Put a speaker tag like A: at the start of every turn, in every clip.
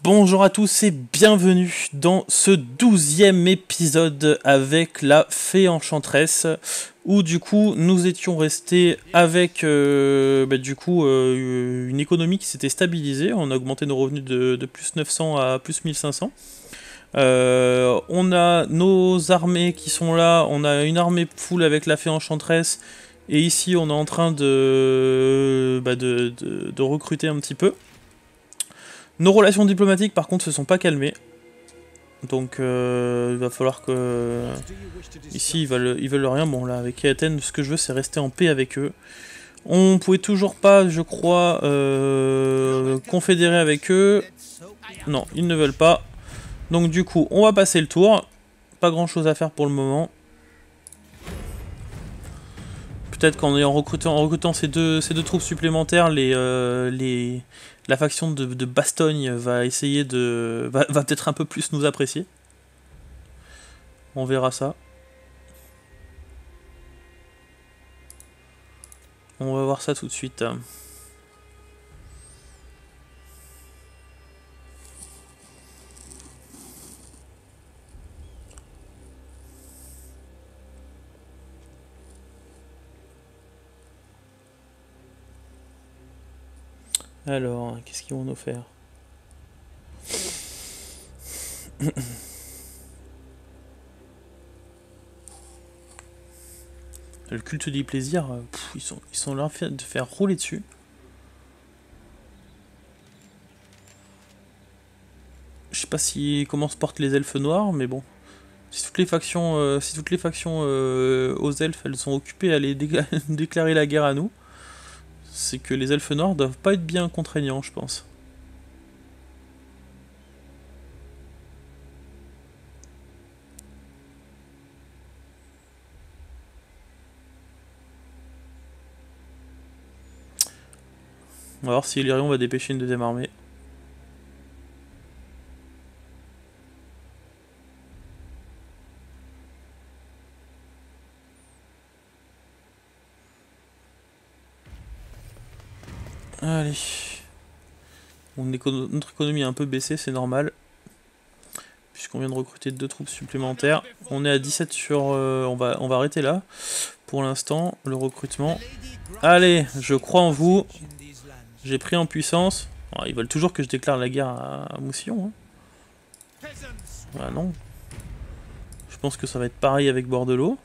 A: Bonjour à tous et bienvenue dans ce 12e épisode avec la Fée Enchanteresse, où du coup nous étions restés avec une économie qui s'était stabilisée. On a augmenté nos revenus de plus 900 à plus 1500. On a nos armées qui sont là, on a une armée full avec la Fée Enchanteresse, et ici on est en train de recruter un petit peu. Nos relations diplomatiques par contre se sont pas calmées. Donc il va falloir que... Ici ils veulent rien. Bon là avec Athènes ce que je veux c'est rester en paix avec eux. On pouvait toujours pas je crois confédérer avec eux. Non ils ne veulent pas. Donc du coup on va passer le tour. Pas grand chose à faire pour le moment. Peut-être qu'en recrutant ces deux troupes supplémentaires, la faction de Bastogne va essayer va peut-être un peu plus nous apprécier. On verra ça. On va voir ça tout de suite. Alors, qu'est-ce qu'ils vont nous faire? Le culte du plaisir, ils sont là de faire rouler dessus. Je sais pas comment se portent les elfes noirs, mais bon. Si toutes les factions, aux elfes, elles sont occupées à déclarer la guerre à nous, c'est que les elfes noirs doivent pas être bien contraignants, je pense. On va voir si Illyrion va dépêcher une deuxième armée. Allez. Bon, notre économie a un peu baissé, c'est normal. Puisqu'on vient de recruter 2 troupes supplémentaires. On est à 17 sur... on va arrêter là. Pour l'instant, le recrutement. Allez, je crois en vous. J'ai pris en puissance. Oh, ils veulent toujours que je déclare la guerre à Moussillon. Hein. Ah non. Je pense que ça va être pareil avec Bordelot.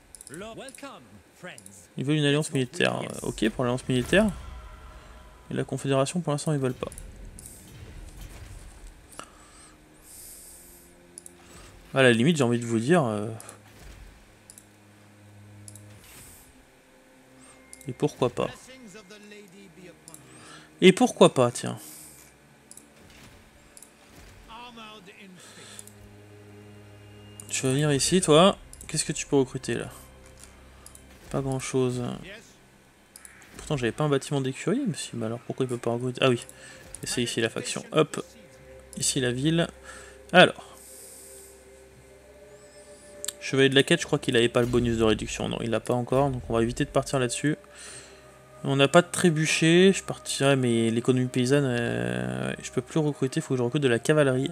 A: Ils veulent une alliance militaire. Ok pour l'alliance militaire. Et la Confédération pour l'instant ils veulent pas. À la limite j'ai envie de vous dire... Et pourquoi pas. Et pourquoi pas tiens. Tu vas venir ici toi. Qu'est-ce que tu peux recruter là? Pas grand chose. Pourtant j'avais pas un bâtiment d'écurie, mais si, bah alors pourquoi il peut pas recruter? Ah oui, et c'est ici la faction. Hop, ici la ville. Alors. Chevalier de la quête, je crois qu'il avait pas le bonus de réduction. Non, il l'a pas encore, donc on va éviter de partir là-dessus. On n'a pas de trébuchet, je partirai, mais l'économie paysanne, je peux plus recruter, il faut que je recrute de la cavalerie.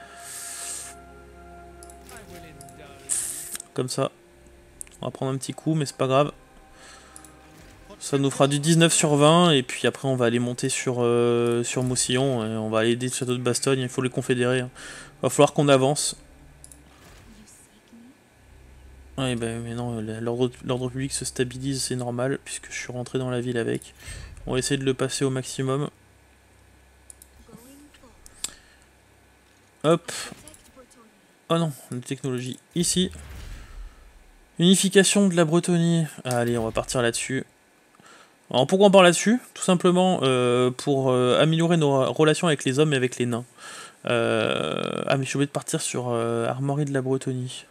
A: Comme ça. On va prendre un petit coup, mais c'est pas grave. Ça nous fera du 19 sur 20, et puis après on va aller monter sur Moussillon, et on va aller aider le château de Bastogne, il faut les confédérer. Hein. Va falloir qu'on avance. Ouais, mais non, l'ordre public se stabilise, c'est normal, puisque je suis rentré dans la ville avec. On va essayer de le passer au maximum. Hop. Oh non, la technologie ici. Unification de la Bretonie. Allez, on va partir là-dessus. Alors pourquoi on part là-dessus? Tout simplement pour améliorer nos relations avec les hommes et avec les nains. Ah mais je suis obligé de partir sur Armoirie de la Bretonie.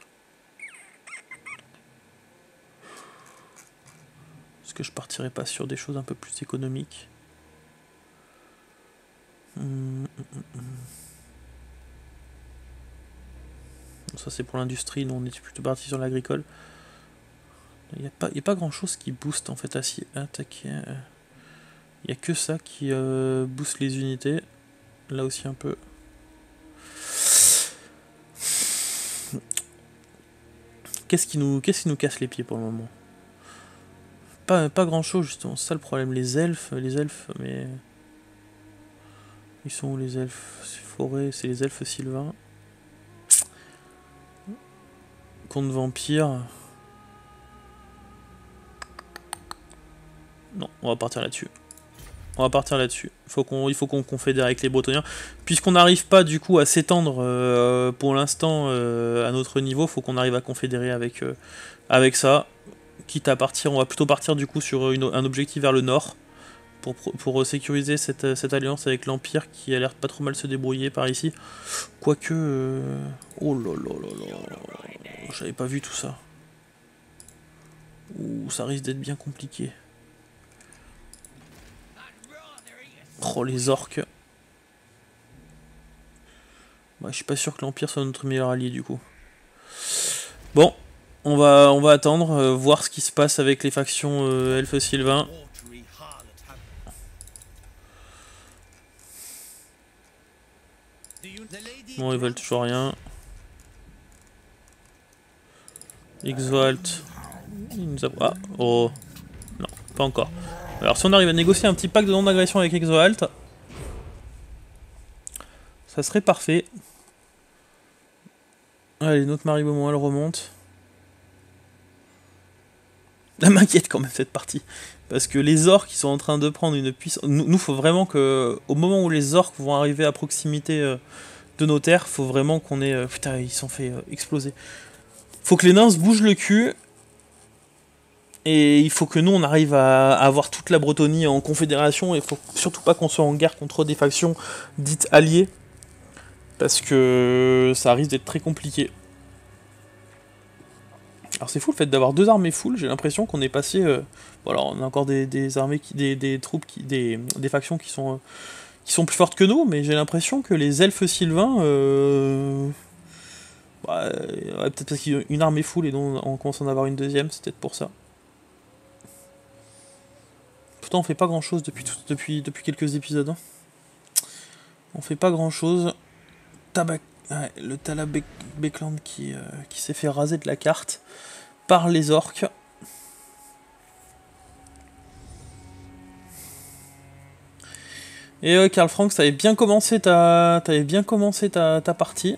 A: Est-ce que je partirais pas sur des choses un peu plus économiques? Ça c'est pour l'industrie, nous on était plutôt parti sur l'agricole. Il n'y a pas grand chose qui booste en fait attaquer. Il n'y a que ça qui booste les unités. Là aussi un peu. qu'est-ce qui nous casse les pieds pour le moment? Pas grand chose justement, c'est ça le problème. Les elfes, mais... Ils sont où les elfes? C'est forêt, c'est les elfes sylvains. Contre vampire. Non, on va partir là-dessus. On va partir là-dessus. Il faut qu'on confédère avec les Bretoniens. Puisqu'on n'arrive pas du coup à s'étendre pour l'instant à notre niveau, il faut qu'on arrive à confédérer avec ça. Quitte à partir, on va plutôt partir du coup sur un objectif vers le nord. Pour sécuriser cette alliance avec l'Empire qui a l'air pas trop mal se débrouiller par ici. Quoique... Oh là là là là... J'avais pas vu tout ça. Ouh, ça risque d'être bien compliqué. Oh, les orques. Ouais, je suis pas sûr que l'Empire soit notre meilleur allié du coup. Bon, on va attendre, voir ce qui se passe avec les factions elfes sylvains. Bon, ils veulent toujours rien. Exalt. Il nous a... Ah, oh. Non, pas encore. Alors si on arrive à négocier un petit pacte de non-agression avec Exalt, ça serait parfait. Allez, notre Marie Beaumont, elle remonte. Ça m'inquiète quand même cette partie. Parce que les orques, ils sont en train de prendre une puissance... Nous, faut vraiment que... Au moment où les orques vont arriver à proximité de nos terres, faut vraiment qu'on ait... Putain, ils sont fait exploser. Faut que les nains se bougent le cul. Et il faut que nous, on arrive à avoir toute la Bretonie en confédération. Et il faut surtout pas qu'on soit en guerre contre des factions dites alliées. Parce que ça risque d'être très compliqué. Alors c'est fou le fait d'avoir deux armées full, j'ai l'impression qu'on est passé... Voilà, on a encore des armées, des troupes, des factions qui sont plus fortes que nous, mais j'ai l'impression que les elfes sylvains... Ouais, peut-être parce qu'il y a une armée full et donc on commence à en avoir une deuxième, c'est peut-être pour ça. Pourtant on fait pas grand chose depuis quelques épisodes. Hein. On fait pas grand chose. Ouais, le Talabekland qui s'est fait raser de la carte par les orques. Et Karl Franks, t'avais bien commencé ta partie.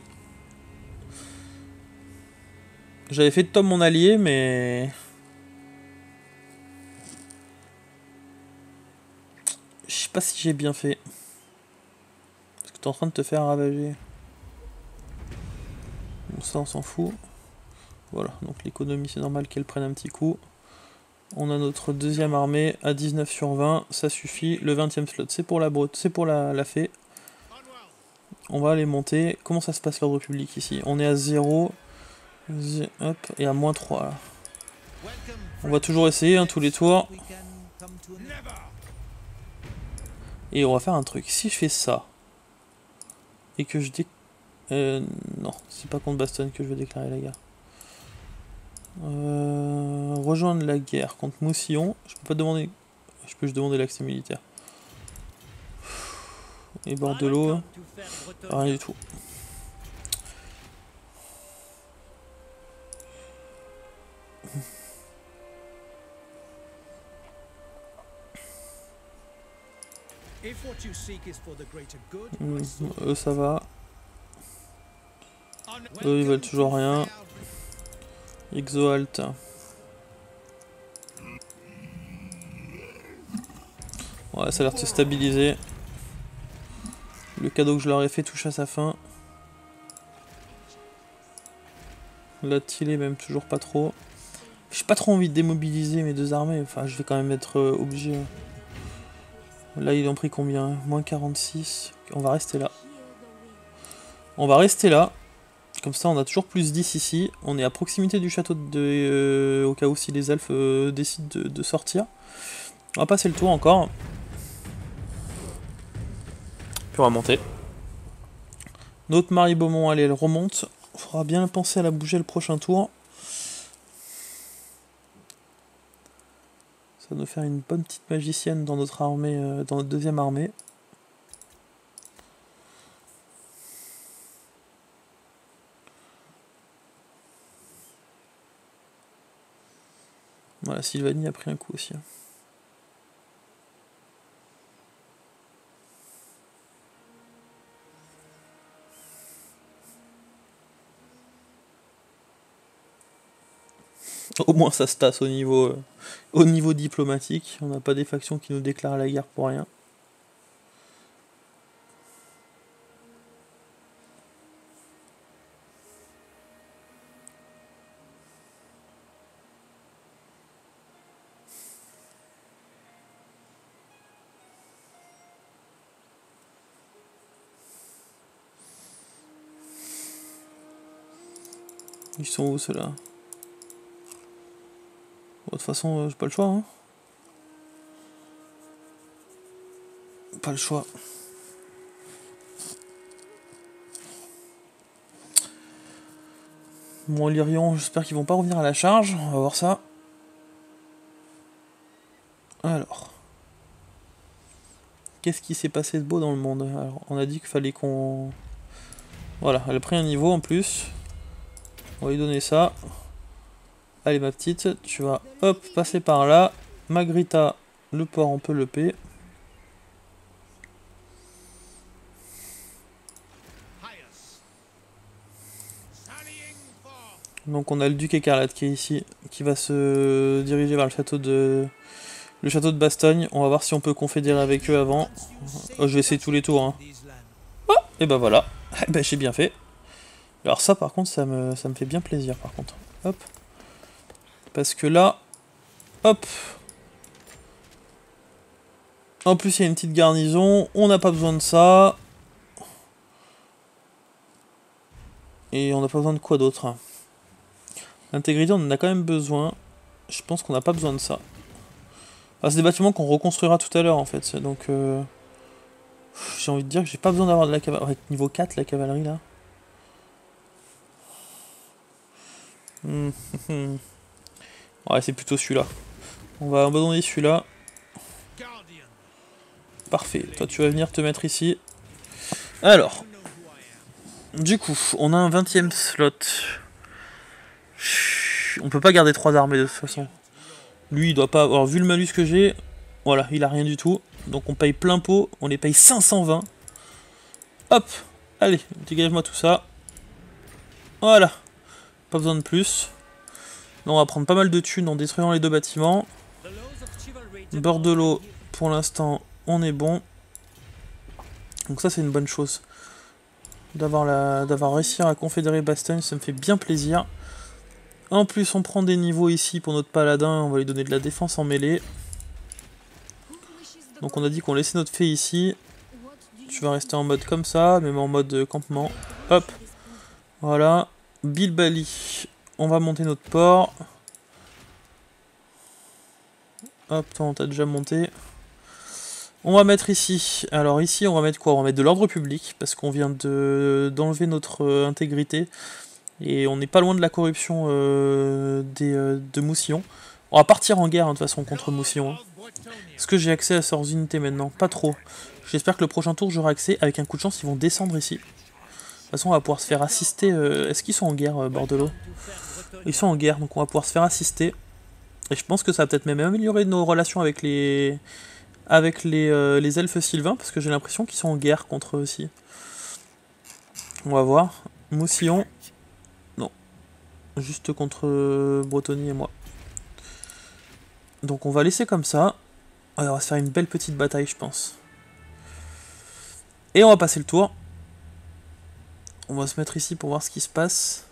A: J'avais fait de Tom mon allié, mais... Je sais pas si j'ai bien fait. Parce que t'es en train de te faire ravager. Bon, ça on s'en fout. Voilà, donc l'économie c'est normal qu'elle prenne un petit coup. On a notre deuxième armée à 19 sur 20, ça suffit. Le 20e slot, c'est pour la fée. On va aller monter. Comment ça se passe l'ordre public ici? On est à 0. Hop, et à moins 3 là. On va toujours essayer tous les tours. Et on va faire un truc. Si je fais ça, et que je non, c'est pas contre Baston que je veux déclarer la guerre. Rejoindre la guerre contre Moussillon. Je peux pas demander. Je peux juste demander l'accès militaire. Et Bordelot, rien du tout. Eux ça va. Eux ils veulent toujours rien. Exalt. Ouais, ça a l'air de se stabiliser. Le cadeau que je leur ai fait touche à sa fin. La Tillet même toujours pas trop. J'ai pas trop envie de démobiliser mes deux armées. Enfin, je vais quand même être obligé. Là, ils ont pris combien? Moins 46. On va rester là. On va rester là. Comme ça, on a toujours plus 10 ici. On est à proximité du château au cas où si les elfes décident de sortir. On va passer le tour encore. Puis on va monter. Notre Marie Beaumont, allez, elle remonte. Il faudra bien penser à la bouger le prochain tour. Ça va nous faire une bonne petite magicienne dans notre armée, dans notre deuxième armée. Voilà, Sylvanie a pris un coup aussi. Au moins ça se tasse au niveau diplomatique. On n'a pas des factions qui nous déclarent la guerre pour rien. Ils sont où ceux-là? De toute façon, j'ai pas le choix. Hein. Pas le choix. Bon, Lyrion, j'espère qu'ils vont pas revenir à la charge. On va voir ça. Alors. Qu'est-ce qui s'est passé de beau dans le monde? Alors, on a dit qu'il fallait qu'on... Voilà, elle a pris un niveau en plus. On va lui donner ça. Allez ma petite, tu vas hop passer par là. Magrita, le port on peut le payer. Donc on a le duc écarlate qui est ici, qui va se diriger vers le château de Bastogne. On va voir si on peut confédérer avec eux avant. Oh, je vais essayer tous les tours. Hein. Oh, et ben voilà, ben, j'ai bien fait. Alors ça par contre ça me fait bien plaisir par contre. Hop. Parce que là, hop. En plus il y a une petite garnison, on n'a pas besoin de ça. Et on n'a pas besoin de quoi d'autre. L'intégrité on en a quand même besoin. Je pense qu'on n'a pas besoin de ça. Ah, c'est des bâtiments qu'on reconstruira tout à l'heure en fait. Donc j'ai envie de dire que j'ai pas besoin d'avoir de la cavalerie. Ouais, niveau 4 la cavalerie là. Ouais c'est plutôt celui-là. On va abandonner celui-là. Parfait. Toi tu vas venir te mettre ici. Alors. Du coup, on a un 20e slot. On peut pas garder 3 armées de toute façon. Lui il doit pas avoir, vu le malus que j'ai, voilà, il a rien du tout. Donc on paye plein pot, on les paye 520. Hop, allez, dégage-moi tout ça. Voilà, pas besoin de plus. Là, on va prendre pas mal de thunes en détruisant les 2 bâtiments. Bordelot, pour l'instant, on est bon. Donc ça c'est une bonne chose. D'avoir réussi à confédérer Bastogne, ça me fait bien plaisir. En plus on prend des niveaux ici pour notre paladin, on va lui donner de la défense en mêlée. Donc on a dit qu'on laissait notre fée ici. Tu vas rester en mode comme ça, même en mode campement. Hop. Voilà. Bilbali. On va monter notre port. Hop, toi on t'a déjà monté. On va mettre ici. Alors ici on va mettre quoi? On va mettre de l'ordre public, parce qu'on vient d'enlever notre intégrité. Et on n'est pas loin de la corruption de Moussillon. On va partir en guerre hein, de toute façon contre Moussillon. Hein. Est-ce que j'ai accès à leurs unités maintenant? Pas trop. J'espère que le prochain tour j'aurai accès. Avec un coup de chance ils vont descendre ici. De toute façon on va pouvoir se faire assister. Est-ce qu'ils sont en guerre Bordelot? Ils sont en guerre donc on va pouvoir se faire assister. Et je pense que ça va peut-être même améliorer nos relations avec les elfes sylvains. Parce que j'ai l'impression qu'ils sont en guerre contre eux aussi. On va voir. Moussillon. Non. Juste contre Bretonnie et moi. Donc on va laisser comme ça. On va se faire une belle petite bataille je pense. Et on va passer le tour. On va se mettre ici pour voir ce qui se passe.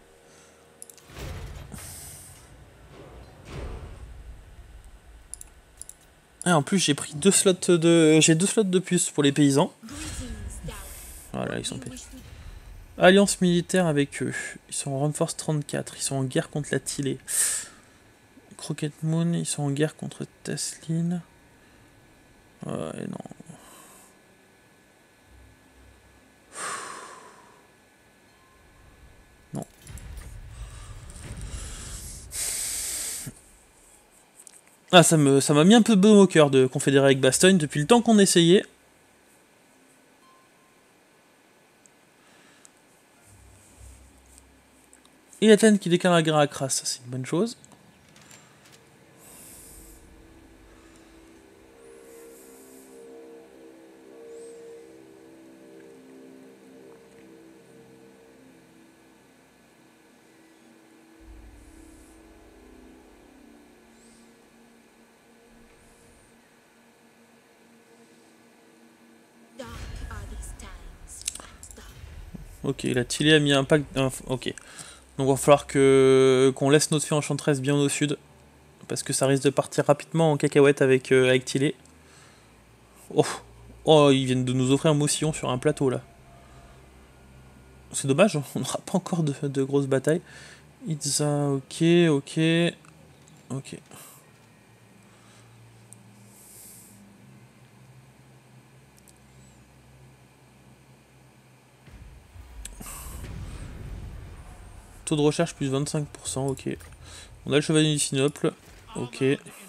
A: Et en plus j'ai pris 2 slots de plus pour les paysans. Voilà, ils sont payés. Alliance militaire avec eux. Ils sont en Renforce 34. Ils sont en guerre contre la Tillée. Croquette Moon, ils sont en guerre contre Teslin. Ouais, non. Non. Ah, ça m'a mis un peu de baume au cœur de confédérer avec Bastogne depuis le temps qu'on essayait. Et Athènes qui déclare la guerre à Kras, ça c'est une bonne chose. Ok, la Tilly a mis un pack... ok. Donc il va falloir qu'on laisse notre fée enchanteresse bien au sud. Parce que ça risque de partir rapidement en cacahuète avec Tilly. Oh. Oh, ils viennent de nous offrir un mousillon sur un plateau là. C'est dommage, on n'aura pas encore de grosses batailles. Itza, ok, ok. Ok. Taux de recherche plus 25%, ok. On a le chevalier du Sinople, ok.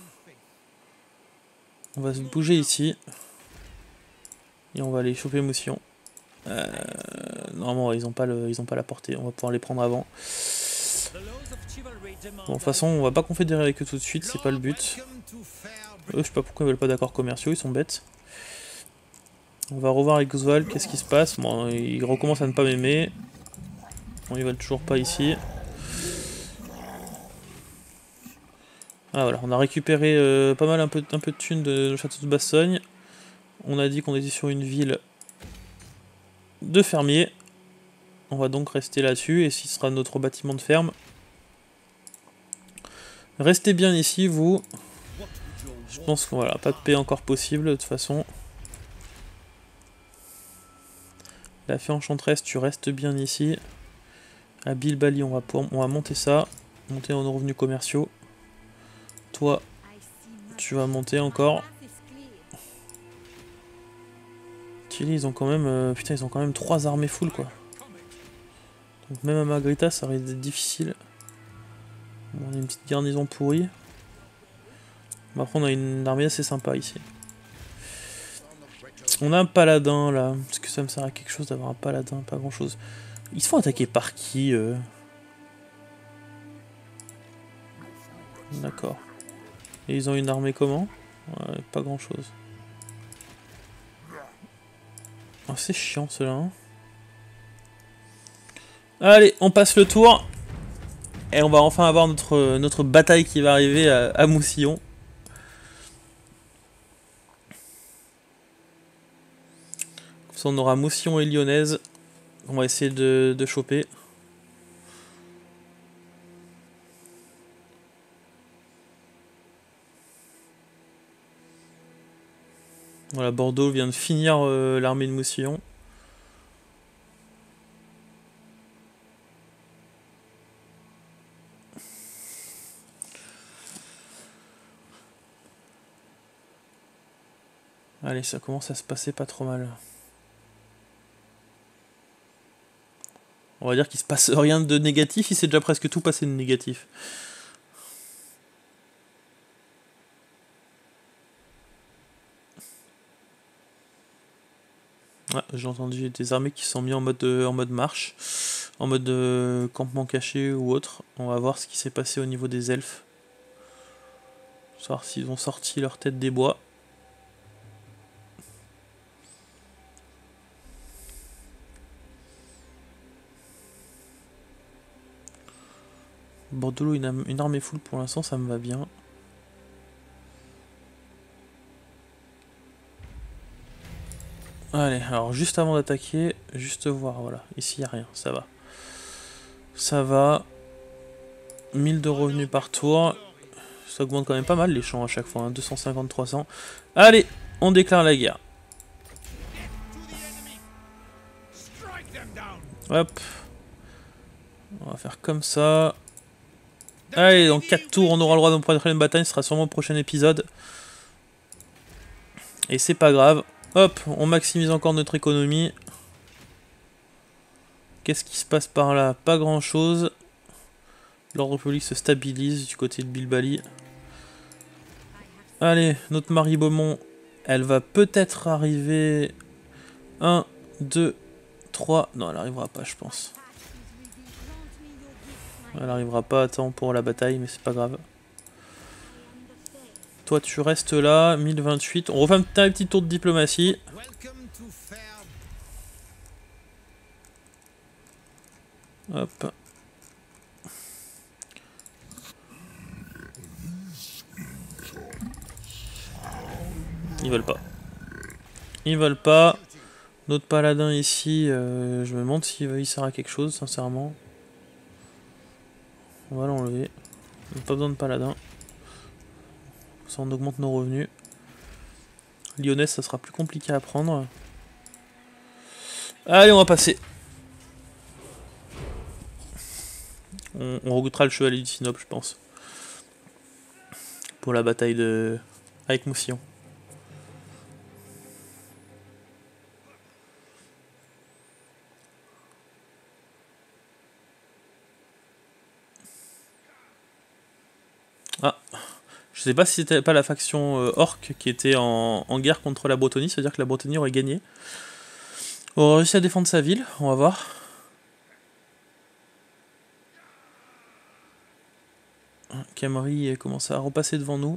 A: On va se bouger ici. Et on va aller choper Moussion. Normalement, ils ont pas la portée, on va pouvoir les prendre avant. Bon, de toute façon, on va pas confédérer avec eux tout de suite, c'est pas le but. Eux, je sais pas pourquoi ils veulent pas d'accords commerciaux, ils sont bêtes. On va revoir avec Oswald, qu'est-ce qui se passe. Bon, ils recommencent à ne pas m'aimer. Bon, ils veulent toujours pas ici. Ah voilà, on a récupéré pas mal un peu de thunes de château de Bassogne. On a dit qu'on était sur une ville de fermiers. On va donc rester là-dessus et ce sera notre bâtiment de ferme. Restez bien ici, vous. Je pense que voilà, pas de paix encore possible de toute façon. La fée enchanteresse, tu restes bien ici. À Bilbali, on va monter ça. Monter nos revenus commerciaux. Toi, tu vas monter encore. Tilly, ils ont quand même... putain, ils ont quand même 3 armées full, quoi. Donc même à Magrita, ça risque d'être difficile. Bon, on a une petite garnison pourrie. Mais après, on a une armée assez sympa ici. On a un paladin, là. Est-ce que ça me sert à quelque chose d'avoir un paladin? Pas grand-chose. Ils se font attaquer par qui, D'accord. Et ils ont une armée comment? Ouais, pas grand-chose. Oh, c'est chiant, cela. Hein. Allez, on passe le tour. Et on va enfin avoir notre bataille qui va arriver à Moussillon. Comme ça, on aura Moussillon et Lyonnaise. On va essayer de choper. Voilà, Bordeaux vient de finir l'armée de Moussillon. Allez, ça commence à se passer pas trop mal. On va dire qu'il se passe rien de négatif, il s'est déjà presque tout passé de négatif. Ouais, j'ai entendu des armées qui sont mis en mode marche, en mode campement caché ou autre. On va voir ce qui s'est passé au niveau des elfes. Savoir s'ils ont sorti leur tête des bois. Bordeaux, une armée full pour l'instant, ça me va bien. Allez, alors juste avant d'attaquer, juste voir, voilà. Ici, il n'y a rien, ça va. Ça va. 1000 de revenus par tour. Ça augmente quand même pas mal les champs à chaque fois, hein. 250-300. Allez, on déclare la guerre. Hop. On va faire comme ça. Allez, dans 4 tours, on aura le droit de prendre une bataille. Ce sera sûrement le prochain épisode. Et c'est pas grave. Hop, on maximise encore notre économie. Qu'est-ce qui se passe par là? Pas grand chose. L'ordre public se stabilise du côté de Bilbali. Allez, notre Marie Beaumont, elle va peut-être arriver. 1, 2, 3. Non, elle arrivera pas, je pense. Elle arrivera pas à temps pour la bataille, mais c'est pas grave. Toi, tu restes là, 1028. On refait un petit tour de diplomatie. Hop. Ils veulent pas. Ils veulent pas. Notre paladin ici, je me demande s'il sert à quelque chose, sincèrement. On va l'enlever. On n'a pas besoin de paladin. Ça on augmente nos revenus. Lyonnaise, ça sera plus compliqué à prendre. Allez, on va passer. On regoutera le chevalier du Sinope, je pense. Pour la bataille de... avec Moussillon. Ah, je sais pas si c'était pas la faction orc qui était en guerre contre la Bretonnie, c'est-à-dire que la Bretonnie aurait gagné. On aurait réussi à défendre sa ville, on va voir. Camry commence à repasser devant nous.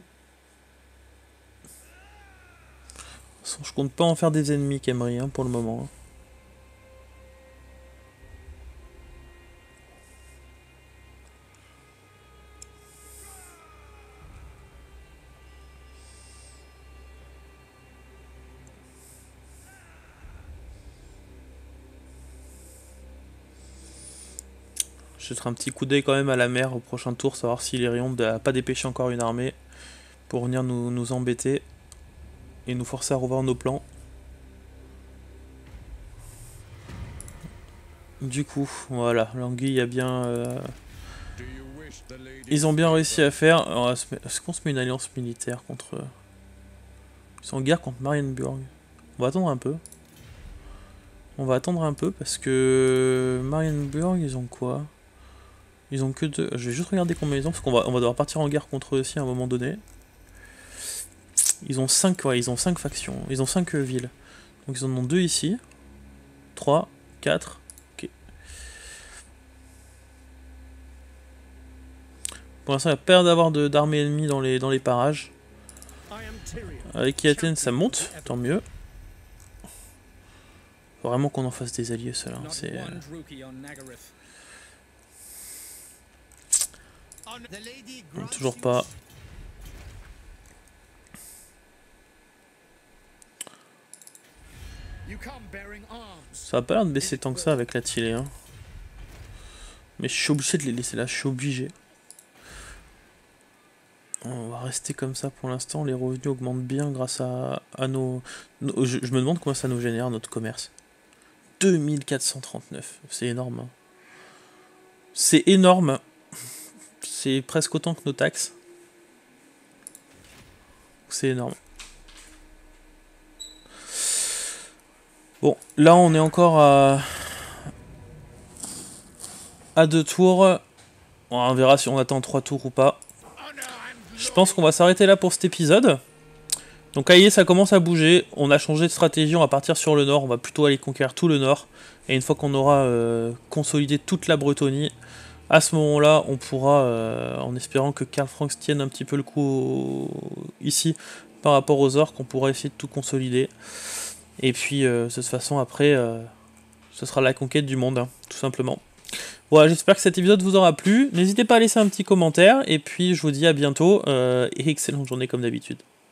A: Je compte pas en faire des ennemis, Camry, hein, pour le moment. Je jetterai un petit coup d'œil quand même à la mer au prochain tour, savoir si Lérion n'a pas dépêché encore une armée pour venir nous embêter et nous forcer à revoir nos plans. Du coup, voilà, l'anguille a bien... Ils ont bien réussi à faire... Est-ce qu'on se met une alliance militaire contre... Ils sont en guerre contre Marienburg. On va attendre un peu. On va attendre un peu parce que... Marienburg, ils ont quoi? Ils ont que 2... Je vais juste regarder combien ils ont parce qu'on va devoir partir en guerre contre eux aussi à un moment donné. Ils ont 5, ouais, ils ont 5 factions. Ils ont 5 villes. Donc ils en ont 2 ici. 3, 4... Pour l'instant, il n'y a pas d'avoir d'armée ennemie dans les parages. Avec Athènes, ça monte, tant mieux. Faut vraiment qu'on en fasse des alliés, ceux-là. C'est... toujours pas. Ça a pas l'air de baisser tant que ça avec la Tilée, hein. Mais je suis obligé de les laisser là, je suis obligé. On va rester comme ça pour l'instant, les revenus augmentent bien grâce à nos... Je me demande combien ça nous génère notre commerce. 2439, c'est énorme. Hein. C'est énorme. C'est presque autant que nos taxes. C'est énorme. Bon, là on est encore à 2 tours. On verra si on attend 3 tours ou pas. Je pense qu'on va s'arrêter là pour cet épisode. Donc ça y est, ça commence à bouger. On a changé de stratégie, on va partir sur le nord. On va plutôt aller conquérir tout le nord. Et une fois qu'on aura consolidé toute la Bretonie, à ce moment-là, on pourra, en espérant que Karl Franks tienne un petit peu le coup ici par rapport aux orques, on pourra essayer de tout consolider. Et puis, de toute façon, après, ce sera la conquête du monde, hein, tout simplement. Voilà, j'espère que cet épisode vous aura plu. N'hésitez pas à laisser un petit commentaire. Et puis, je vous dis à bientôt. Et excellente journée comme d'habitude.